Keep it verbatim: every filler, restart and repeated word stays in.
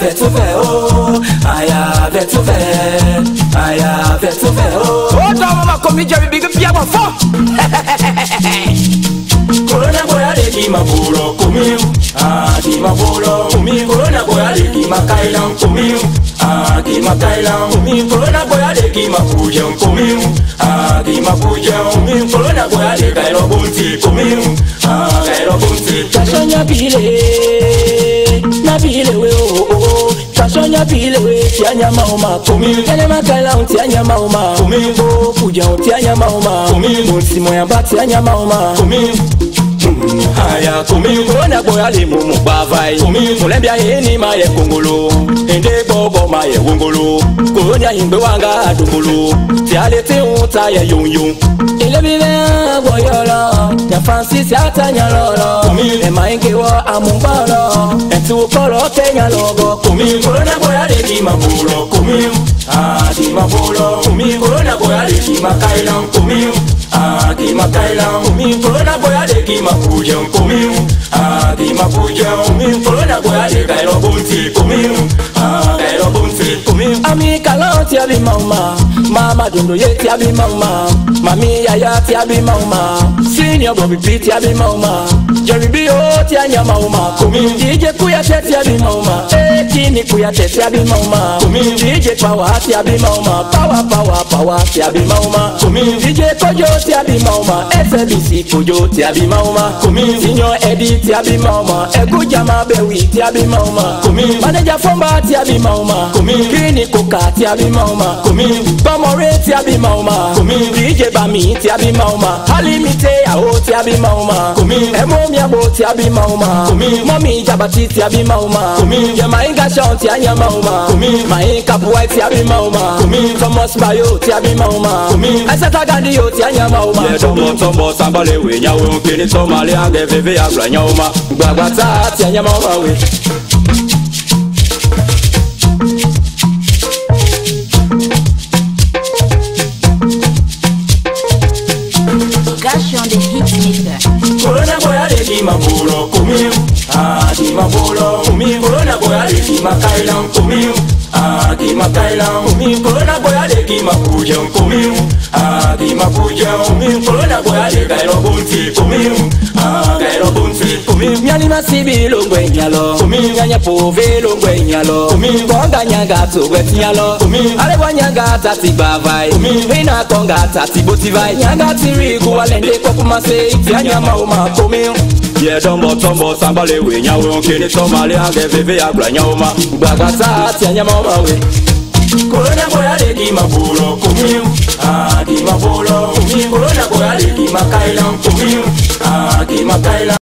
fait tout faire, oh. Aïe, fait tout faire. Aïe, fait tout faire, oh. Oh, t'as maman comme il y a eu big bien fort. Corona boya de ki maburo kumiu, ah ki maburo kumiu. Corona boya de ki makailan kumiu, ah ki makailan kumiu. Corona boya de ki mapujan kumiu, ah ki mapujan kumiu. Corona boya de kairo bunti kumiu, ah kairo bunti. Tashonya bile, na bile we oh oh. Tashonya bile we tianya mauma kumiu. Kene makailan tianya mauma kumiu. Bo pujan tianya mauma kumiu. Bunti moya bat tianya mauma kumiu. Aya kumi corona boya le mumu bavai kumi mulembia yeni maye kongolo ende bobo maye wongolo corona yimbe wanga dungolo ti ale ti unta ye yonyun ile bibe boyolo ya Francis atanya lolo e mainge wo amumbalo e tu kolo kenya logo kumi corona boya le ki maburo kumi ah ki maburo kumi corona boya le ki makailan kumi ah ki makailan kumi corona boya le ki mapujan kumi ah ki mapujan kumi corona boya le kairo bunti kumi ah kairo bunti kumi ami kalon ti abi mama mama dundo ye ti abi mama mami yaya ti abi mama senior Bobby P ti abi mama Jerry B O ti anya mama kumi D J kuya ti abi mama eh kini kuya ti abi mama kumi D J power ti abi mama power power power ti abi mama kumi D J kojo ti abi mama S B C kojo ti abi mama kumi senior Eddie ti abi mama egu jama bewi ti abi mama kumi manager Fomba ti abi mama kumi kini koka ti abi mama kumi Tomore ti abi mama kumi D J Bami ti abi mama Halimite yao ti abi mama kumi emo miabo ti abi mama kumi mommy Jabati ti abi mama kumi Yamainga Sean ti anya mama kumi Mainga Boy ti abi mama kumi Thomas Bayo ti abi mama kumi Aisata Gandhi yo ti anya mama ye tombo tombo sambale we nyawo kini somali age veve agla nyawma Gbagbata ti anya mama we The Hitmaker. Corona boya de ki maburo kumiu, ah ki maburo kumiu. Corona boya de ki makailan kumiu, ah ki makailan kumiu. Corona boya de ki mapujan kumiu, ah ki mapujan kumiu. Corona boya de kairo bunti kumiu, ah kairo bunti kumiu. Nyani masibi longwe nyalo kumiu, nyanya pove longwe nyalo kumiu. Konga nyanga togwe nyalo kumiu. Alewa nyanga tati bavai kumiu. Ina konga tati botivai nyanga tiri kuwalende kwa kumase iti anya mauma kumiu. ye tombo tombo sambale we nyawo kini somali age veve agla nyawma Gbagbata ti anya mauma we Corona boya de ki maburo kumiu, ah ki maburo kumiu. Corona boya de ki makailan kumiu, ah ki makailan